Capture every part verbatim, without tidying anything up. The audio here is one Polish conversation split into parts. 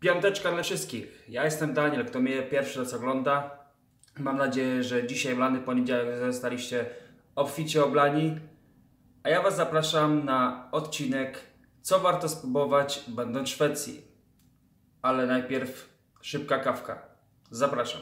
Piąteczka dla wszystkich. Ja jestem Daniel, kto mnie pierwszy raz ogląda. Mam nadzieję, że dzisiaj w lany poniedziałek zostaliście obficie oblani. A ja Was zapraszam na odcinek, co warto spróbować będąc w Szwecji. Ale najpierw szybka kawka. Zapraszam.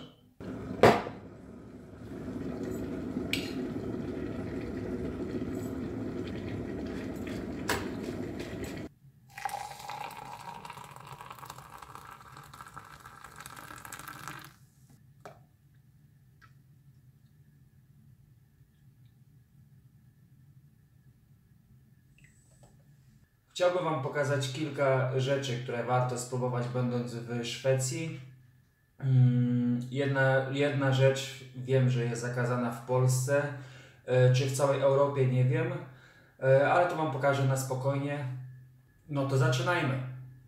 Chciałbym Wam pokazać kilka rzeczy, które warto spróbować będąc w Szwecji. Jedna, jedna rzecz wiem, że jest zakazana w Polsce, czy w całej Europie nie wiem, ale to Wam pokażę na spokojnie. No to zaczynajmy.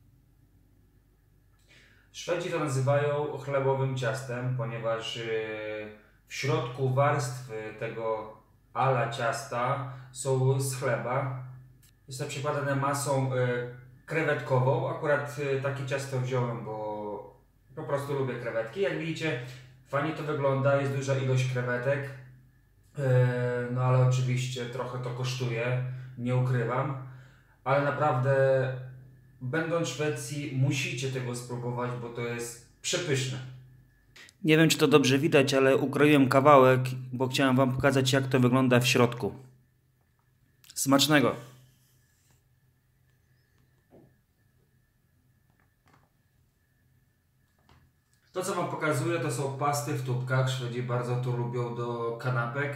Szwedzi to nazywają chlebowym ciastem, ponieważ w środku warstwy tego ala ciasta są z chleba. Jest to przykładane masą y, krewetkową. Akurat y, takie ciasto wziąłem, bo po prostu lubię krewetki. Jak widzicie, fajnie to wygląda, jest duża ilość krewetek. Y, no ale oczywiście trochę to kosztuje, nie ukrywam. Ale naprawdę, będąc w Szwecji, musicie tego spróbować, bo to jest przepyszne. Nie wiem, czy to dobrze widać, ale ukroiłem kawałek, bo chciałem Wam pokazać, jak to wygląda w środku. Smacznego! To, co Wam pokazuję, to są pasty w tubkach. Szwedzi bardzo to lubią do kanapek.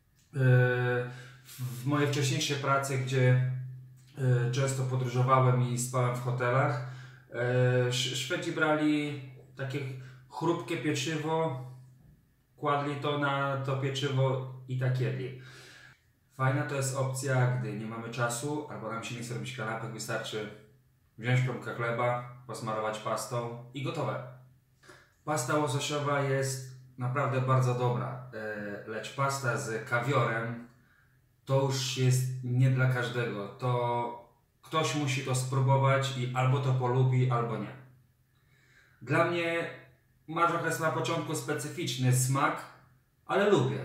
W mojej wcześniejszej pracy, gdzie często podróżowałem i spałem w hotelach, Szwedzi brali takie chrupkie pieczywo, kładli to na to pieczywo i tak jedli. Fajna to jest opcja, gdy nie mamy czasu albo nam się nie chce robić kanapek, wystarczy wziąć kromkę chleba, posmarować pastą i gotowe. Pasta łososiowa jest naprawdę bardzo dobra, lecz pasta z kawiorem to już jest nie dla każdego. To ktoś musi to spróbować i albo to polubi, albo nie. Dla mnie ma trochę na początku specyficzny smak, ale lubię.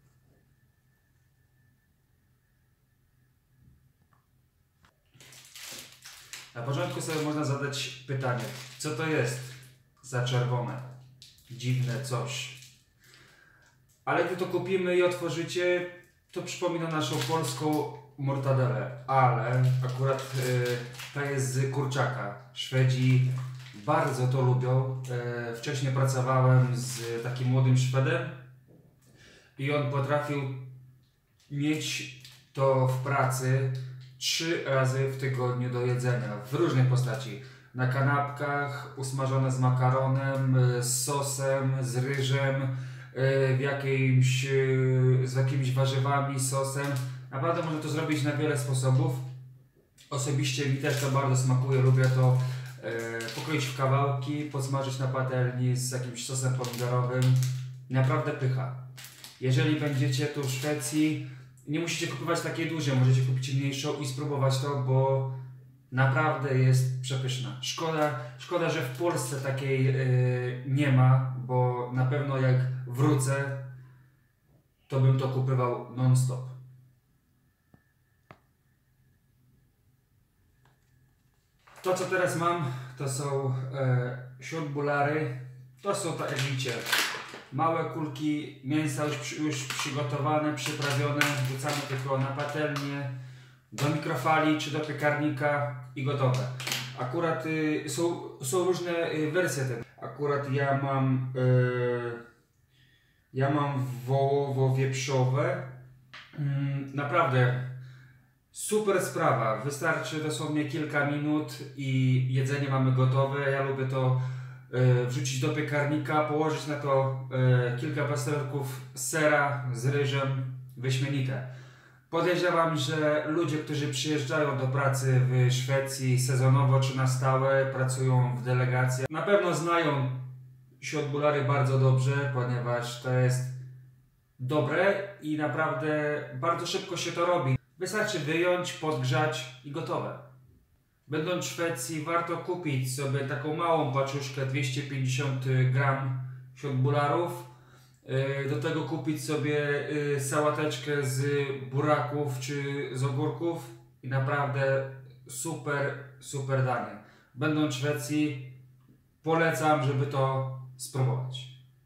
Na początku sobie można zadać pytanie, co to jest za czerwone, dziwne coś. Ale gdy to kupimy i otworzycie, to przypomina naszą polską mortadelę, ale akurat yy, ta jest z kurczaka. Szwedzi bardzo to lubią. Yy, wcześniej pracowałem z takim młodym Szwedem i on potrafił mieć to w pracy trzy razy w tygodniu do jedzenia, w różnej postaci. Na kanapkach, usmażone z makaronem, z sosem, z ryżem, w jakimś, z jakimiś warzywami, sosem. Naprawdę można to zrobić na wiele sposobów. Osobiście mi też to bardzo smakuje, lubię to pokroić w kawałki, podsmażyć na patelni z jakimś sosem pomidorowym. Naprawdę pycha. Jeżeli będziecie tu w Szwecji, nie musicie kupować takiej dużej, możecie kupić mniejszą i spróbować to, bo naprawdę jest przepyszna. Szkoda, szkoda, że w Polsce takiej yy, nie ma, bo na pewno jak wrócę, to bym to kupował non-stop. To, co teraz mam, to są yy, köttbullar. To są, tak jak widzicie, małe kulki mięsa już, już przygotowane, przyprawione. Wrzucamy tylko na patelnię, do mikrofali czy do piekarnika i gotowe. Akurat y, są, są różne y, wersje tego. Akurat ja mam y, ja mam wołowo-wieprzowe. Y, naprawdę super sprawa. Wystarczy dosłownie kilka minut i jedzenie mamy gotowe. Ja lubię to y, wrzucić do piekarnika, położyć na to y, kilka plasterków sera z ryżem. Wyśmienite. Podejrzewam, że ludzie, którzy przyjeżdżają do pracy w Szwecji sezonowo czy na stałe, pracują w delegacjach, na pewno znają köttbullary bardzo dobrze, ponieważ to jest dobre i naprawdę bardzo szybko się to robi. Wystarczy wyjąć, podgrzać i gotowe. Będąc w Szwecji, warto kupić sobie taką małą paczuszkę dwieście pięćdziesiąt gram siodbularów. Do tego kupić sobie sałateczkę z buraków czy z ogórków i naprawdę super, super danie. Będąc w Szwecji, polecam, żeby to spróbować.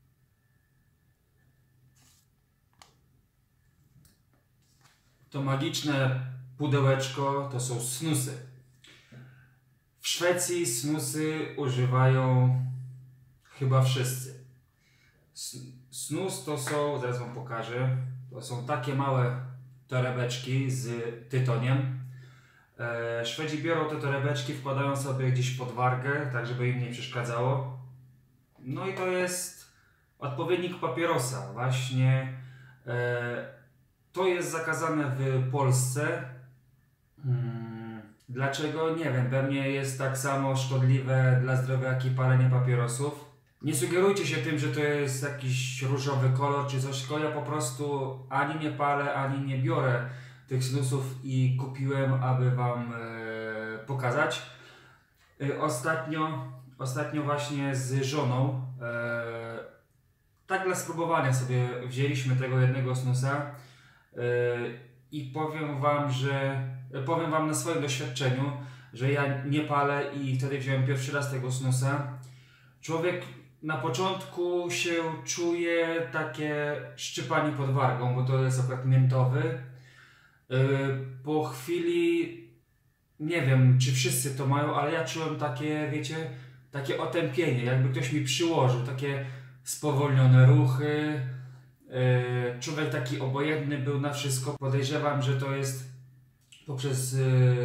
To magiczne pudełeczko to są snusy. W Szwecji snusy używają chyba wszyscy. Snus to są, zaraz wam pokażę, to są takie małe torebeczki z tytoniem. E, Szwedzi biorą te torebeczki, wkładają sobie gdzieś pod wargę, tak żeby im nie przeszkadzało. No i to jest odpowiednik papierosa. Właśnie e, to jest zakazane w Polsce. Hmm, dlaczego? Nie wiem. Pewnie jest tak samo szkodliwe dla zdrowia jak i palenie papierosów. Nie sugerujcie się tym, że to jest jakiś różowy kolor czy coś, tylko ja po prostu ani nie palę, ani nie biorę tych snusów i kupiłem, aby wam e, pokazać. E, ostatnio, ostatnio właśnie z żoną, e, tak dla spróbowania sobie wzięliśmy tego jednego snusa e, i powiem wam, że powiem wam na swoim doświadczeniu, że ja nie palę i wtedy wziąłem pierwszy raz tego snusa. Człowiek na początku się czuje takie szczypanie pod wargą, bo to jest akurat miętowy. Po chwili, nie wiem czy wszyscy to mają, ale ja czułem takie, wiecie, takie otępienie, jakby ktoś mi przyłożył, takie spowolnione ruchy. Człowiek taki obojętny był na wszystko. Podejrzewam, że to jest poprzez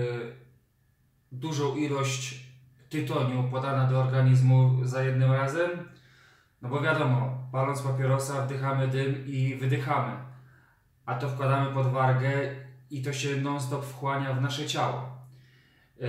dużą ilość tytoniu podana do organizmu za jednym razem. No bo wiadomo, paląc papierosa wdychamy dym i wydychamy. A to wkładamy pod wargę i to się non-stop wchłania w nasze ciało. Yy,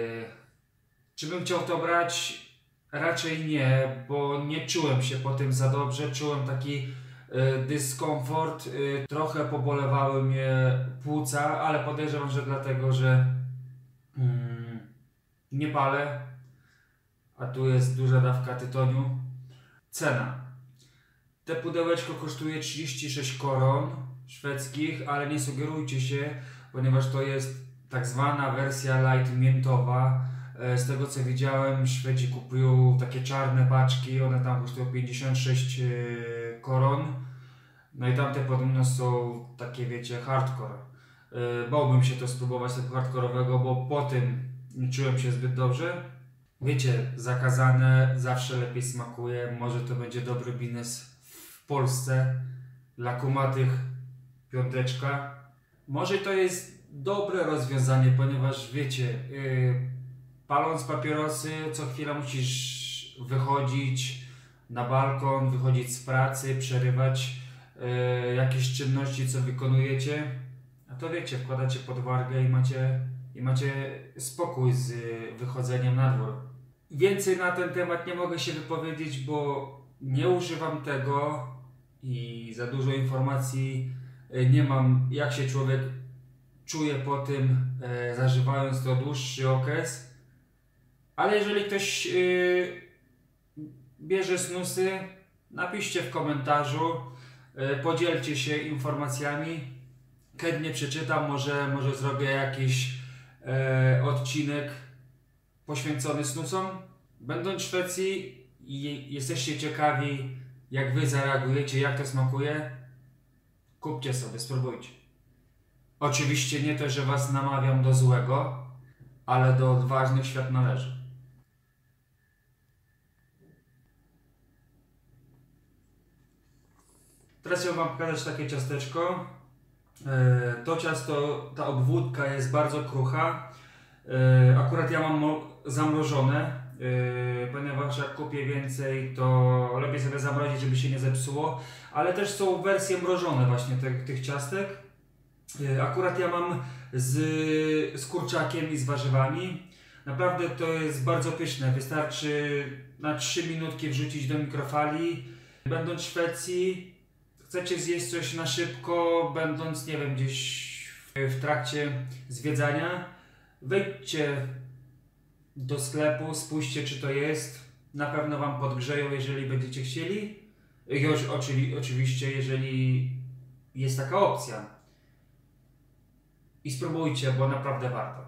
czy bym chciał to brać? Raczej nie, bo nie czułem się po tym za dobrze. Czułem taki yy, dyskomfort. Yy, trochę pobolewały mnie płuca, ale podejrzewam, że dlatego, że yy, nie palę. A tu jest duża dawka tytoniu. Cena. Te pudełeczko kosztuje trzydzieści sześć koron szwedzkich, ale nie sugerujcie się, ponieważ to jest tak zwana wersja light miętowa. Z tego co widziałem, Szwedzi kupują takie czarne paczki, one tam kosztują pięćdziesiąt sześć koron. No i tamte podobno są takie, wiecie, hardcore. Bałbym się to spróbować tego hardkorowego, bo po tym nie czułem się zbyt dobrze. Wiecie, zakazane zawsze lepiej smakuje. Może to będzie dobry biznes w Polsce. Dla kumatych piąteczka. Może to jest dobre rozwiązanie, ponieważ wiecie, yy, paląc papierosy, co chwila musisz wychodzić na balkon, wychodzić z pracy, przerywać yy, jakieś czynności, co wykonujecie. A to wiecie, wkładacie pod wargę i macie, i macie spokój z wychodzeniem na dwór. Więcej na ten temat nie mogę się wypowiedzieć, bo nie używam tego i za dużo informacji nie mam, jak się człowiek czuje po tym, e, zażywając to dłuższy okres. Ale jeżeli ktoś e, bierze snusy, napiszcie w komentarzu, e, podzielcie się informacjami. Chętnie przeczytam, może, może zrobię jakiś e, odcinek poświęcony snusom. Będąc w Szwecji i jesteście ciekawi, jak wy zareagujecie, jak to smakuje, kupcie sobie, spróbujcie. Oczywiście nie to, że was namawiam do złego, ale do odważnych świat należy. Teraz chciałbym wam pokazać takie ciasteczko. To ciasto, ta obwódka jest bardzo krucha. Akurat ja mam zamrożone, ponieważ jak kupię więcej, to lepiej sobie zamrozić, żeby się nie zepsuło. Ale też są wersje mrożone właśnie tych, tych ciastek. Akurat ja mam z, z kurczakiem i z warzywami. Naprawdę to jest bardzo pyszne. Wystarczy na trzy minutki wrzucić do mikrofali. Będąc w Szwecji, chcecie zjeść coś na szybko, będąc, nie wiem, gdzieś w, w trakcie zwiedzania, wejdźcie do sklepu, spójrzcie czy to jest. Na pewno Wam podgrzeją, jeżeli będziecie chcieli. I oczywi oczywiście, jeżeli jest taka opcja. I spróbujcie, bo naprawdę warto.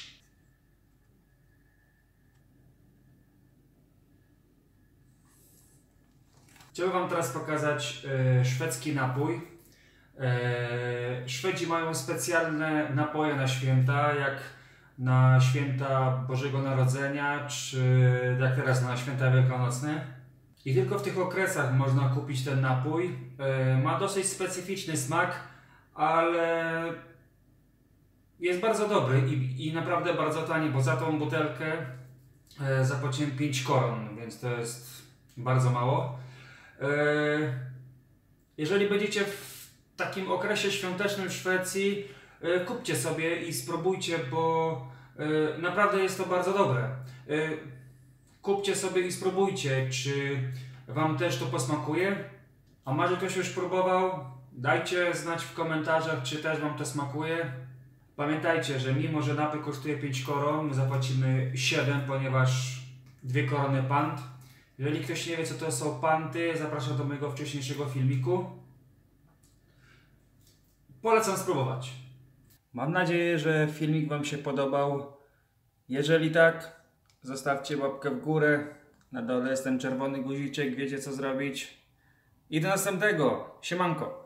Chciałbym Wam teraz pokazać e, szwedzki napój. E, Szwedzi mają specjalne napoje na święta, jak na święta Bożego Narodzenia, czy jak teraz na święta wielkanocne. I tylko w tych okresach można kupić ten napój. E, ma dosyć specyficzny smak, ale jest bardzo dobry i, i naprawdę bardzo tani, bo za tą butelkę e, zapłaciłem pięć koron, więc to jest bardzo mało. E, jeżeli będziecie w takim okresie świątecznym w Szwecji, e, kupcie sobie i spróbujcie, bo e, naprawdę jest to bardzo dobre. E, kupcie sobie i spróbujcie, czy Wam też to posmakuje. A może ktoś już próbował? Dajcie znać w komentarzach, czy też Wam to smakuje. Pamiętajcie, że mimo, że napój kosztuje pięć koron, my zapłacimy siedem, ponieważ dwie korony pant. Jeżeli ktoś nie wie, co to są panty, zapraszam do mojego wcześniejszego filmiku. Polecam spróbować. Mam nadzieję, że filmik Wam się podobał. Jeżeli tak, zostawcie łapkę w górę. Na dole jest ten czerwony guziczek, wiecie co zrobić. I do następnego. Siemanko.